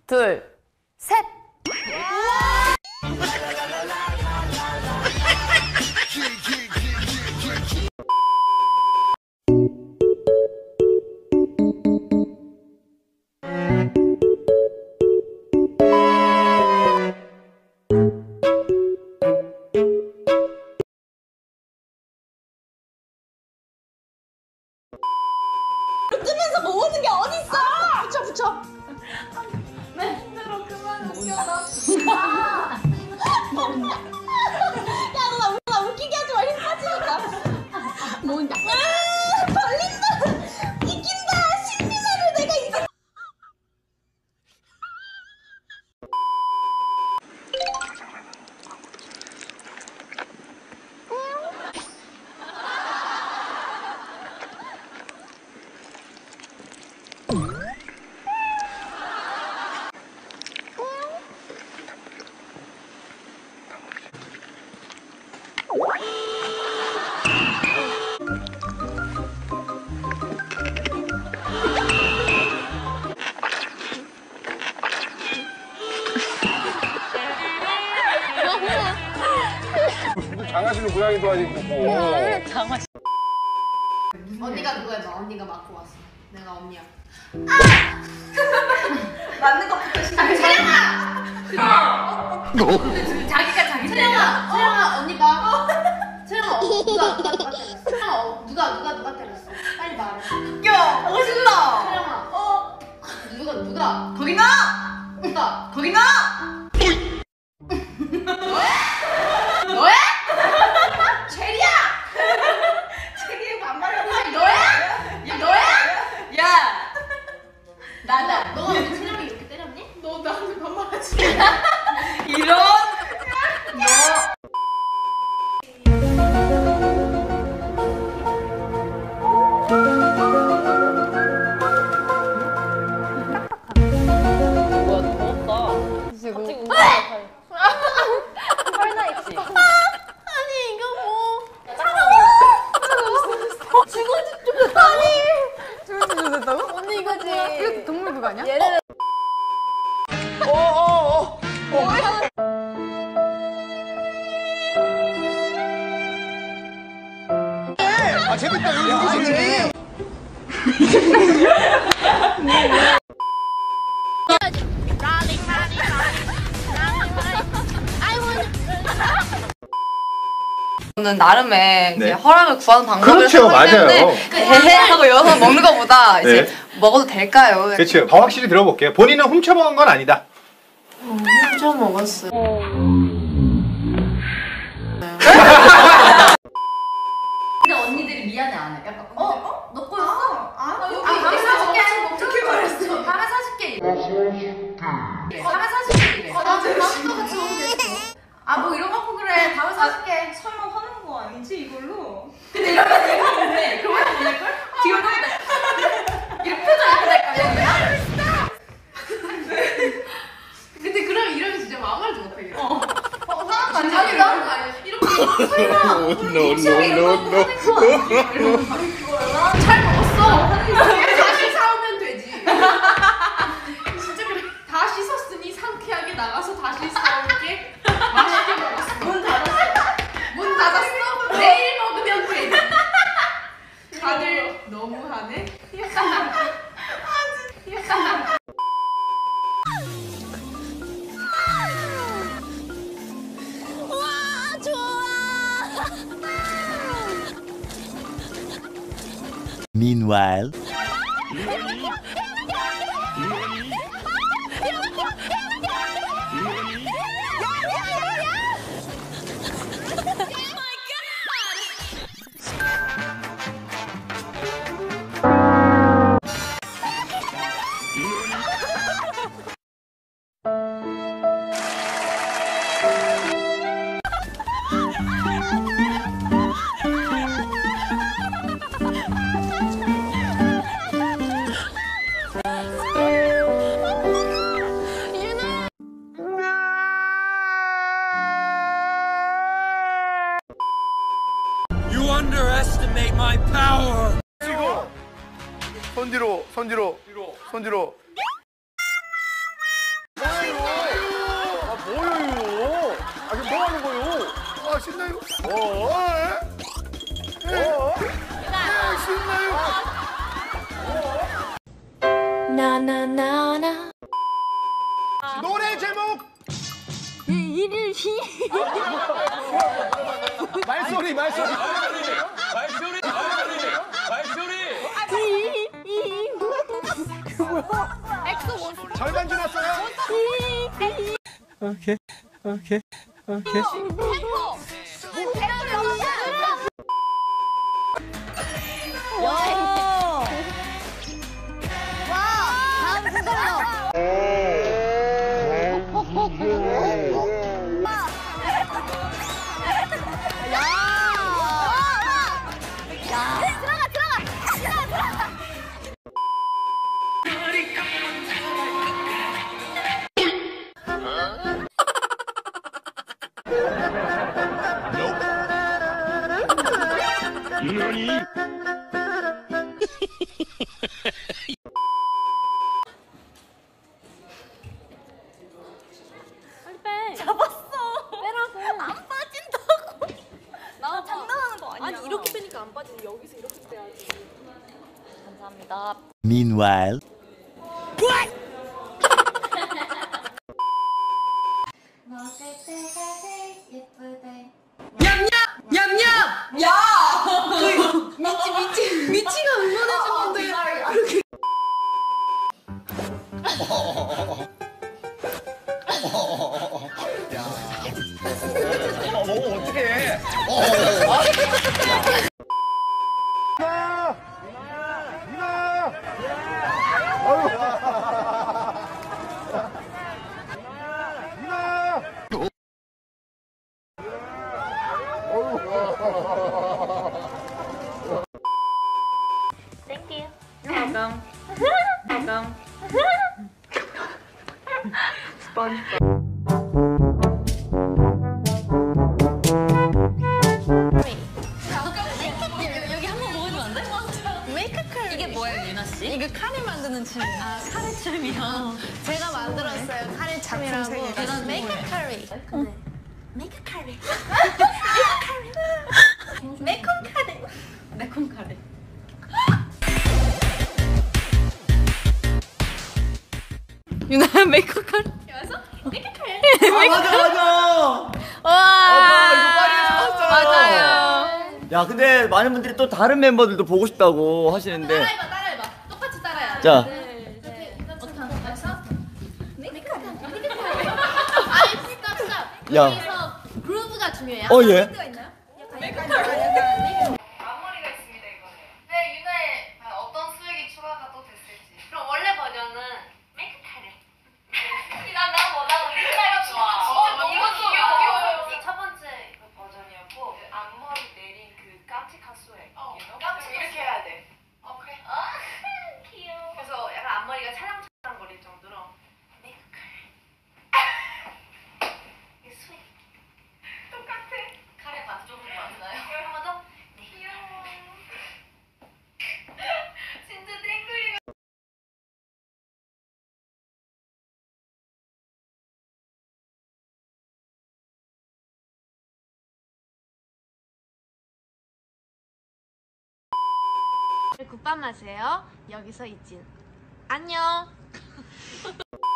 둘, 셋! 뜨면서 모으는 게 어딨어? 붙여. 네, 힘들어. 그만 웃겨라. 야, 나 웃기게 하지 마. 힘 빠지니까. 뭔가. 걸린다. 이긴다. 신비나를 내가 이긴다. 장하시는 고양이도 아니고 뭐. 장하시. 언니가 그거 해봐. 언니가 맞고 왔어. 내가 언니야. 아! 맞는 것부터 시작해. 채령아! 자기가 자기 채령아 언니 봐. 채령아 누가 때렸어? 빨리 말해. 야, 멋있다. 채령아. 누가? 거기 나. 거기 나. 너야? 체리야! 체리의 반말하고 너야? 야 너야? 야, 나다. 너가 왜 채령이 이렇게 때렸니? 너 나한테 반말하지. 이런. 너. 뭐야, 더웠다. 지금. 갑자기 운동하는 털나 있지? 아니 이거 뭐? 죽은 지 됐다고? 언니 이거지. 이거 동물 그거 아니야? 얘를. 아 재밌다 여기 재밌네. 저는 나름의 이제 네. 허락을 구하는 방법을 그렇죠, 생각하기 때문에 맞아요. 그 헤헤 하고 여기서 먹는 것보다 이제 네. 먹어도 될까요? 그렇죠. 더 확실히 들어볼게요. 본인은 훔쳐먹은 건 아니다. 훔쳐 먹었어요. 근데 언니들이 미안해 안 해? 약간 너 거였어? 여기 다음에 사줄게. 어떻게 말했어? 다음에 사줄게. 다음에 사줄게. 이래. 다음에 또 같이 먹으면 되지. 뭐 이런 거 갖고 그래. 다음에 사줄게. 설마 화난 거 아니지 이걸로? 근데 이러면 이러는데 그러면 안 될걸? 지금 이렇게 표정 이렇게 될까? 근데 그러면 이러면 진짜 아무 말도 못하겠어. 화난 거 아니야? 아니 나는 거 아니야. 이렇게 잘 먹었어. 다시 사오면 되지. 진짜 그래. 다 씻었으니 상쾌하게 나가서 다시 사올게. 맛있게 먹었어. 문 닫았어? 내일 먹으면 되지. 다들 너무하네. Meanwhile. underestimate my power. 손 뒤로, 손 뒤로, 손 뒤로. 뭐 하는 거요? 아, 신나요? 신나요? 나나나나. 노래 제목! 말소리. 절반 지났어요? Okay. 다음 순서로. Meanwhile. 미치가 응원해주는데. 먹으면 어떡해. 여기 한번 보여주면 안 돼? 메이크업 카레. 이게 뭐예요, 유나 씨? 이거 카레 만드는 춤. 아, 카레 춤이요? 제가 만들었어요. 카레 춤이라고. 이건 메이크업 카레. 메이크업 카레. 메이크업 카레. 메이크업 카레. 유나 메이크업 카레. 메이크업 카레. 맞아. 와. 이거 파리에서 봤어요. 맞아요. 야, 근데 많은 분들이 또 다른 멤버들도 보고 싶다고 하시는데. 따라해봐. 똑같이 따라해. 자, 야, 여기서 그루브가 중요해요. 예. 앞머리가 있습니다, 이거는. 네, 유나의 어떤 수액이 추가가 또 됐을지. 그럼 원래 버전은 메이크 카레. 난 메이크 좋아. 이것도 첫 번째 버전이었고 앞머리 내린 그 깜찍한 수액. 이렇게 해야 돼. 그래. 귀여워. 그래서 약간 앞머리가 찰랑찰랑거릴 정도로 메이크 카레. 이게 수액. 똑같아. 카레 반쪽으로 맞나요? 한 번 더. 귀여워. 진짜 땡글이가. 굿밤 하세요. 여기서 이진. 안녕.